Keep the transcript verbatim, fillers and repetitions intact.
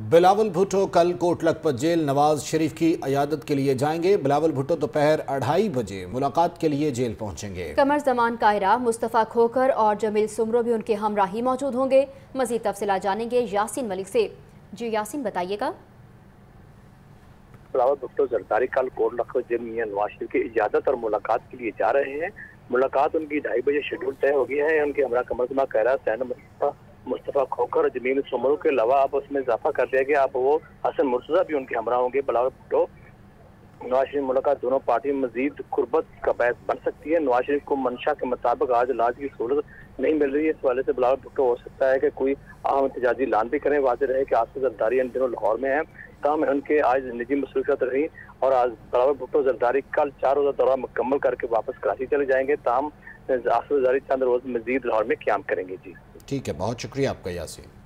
बिलावल भुट्टो कल कोट लखपत जेल नवाज शरीफ की अयादत के लिए जाएंगे। बिलावल भुट्टो दोपहर अढ़ाई बजे मुलाकात के लिए जेल पहुंचेंगे। कमर जमान कायरा, मुस्तफ़ा खोकर और जमील सुमरो भी उनके हमराही मौजूद होंगे। मजीद तफसीलात जानेंगे यासीन मलिक से। जी यासीन, बताइएगा। बिलावल भुट्टो जरदारी कल कोट लखपत जेल मियां नवाज शरीफ की इजाजत और मुलाकात के लिए जा रहे हैं। मुलाकात उनकी ढाई बजे शेड्यूल तय हो गया है। उनके हमरा कमर जमान कायरा, सैन मुस्तफ़ा मुस्तफ़ा खोकर और जमील सुमरो के अलावा अब उसमें इजाफा कर दिया गया। अब वो हसन मुर्तजा भी उनके हमरा होंगे। बिलावल भुट्टो नवाज शरीफ मुलाकात दोनों पार्टी में मजीद कुर्बत का बायस बन सकती है। नवाज शरीफ को मंशा के मुताबिक आज इलाज की सहूलत नहीं मिल रही है। इस वाले से बिलावल भुट्टो हो सकता है कि कोई अहम एहतजाजी ऐलान भी करें। वाज़ेह रहे कि आसिफ जरदारी इन दिनों लाहौर में है, तमाम उनके आज निजी मसरूफियत रही और आज बिलावल भुट्टो जरदारी कल चार रोज़ा दौरा मुकम्मल करके वापस कराची चले जाएंगे। तमाम आसिफ जरदारी चंद रोज मजीद लाहौर में क़याम करेंगे। जी ठीक है, बहुत शुक्रिया आपका यासीन।